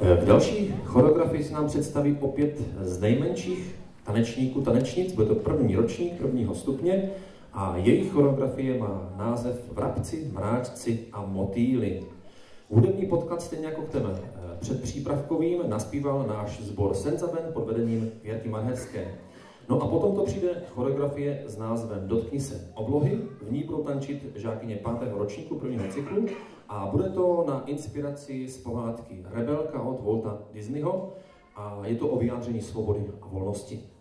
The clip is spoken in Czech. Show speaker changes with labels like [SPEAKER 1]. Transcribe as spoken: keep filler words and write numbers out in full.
[SPEAKER 1] V další choreografii se nám představí opět z nejmenších tanečníků, tanečnic, bude to první ročník prvního stupně a jejich choreografie má název Vrabci, mráčci a motýly. Hudební podklad stejně jako k téme předpřípravkovým naspíval náš sbor Senzaben pod vedením Věrky Marherské. No a potom to přijde choreografie s názvem Dotkni se oblohy, v ní budou tančit žákyně pátého ročníku prvního cyklu a bude to na inspiraci z pohádky Rebelka od Walta Disneyho a je to o vyjádření svobody a volnosti.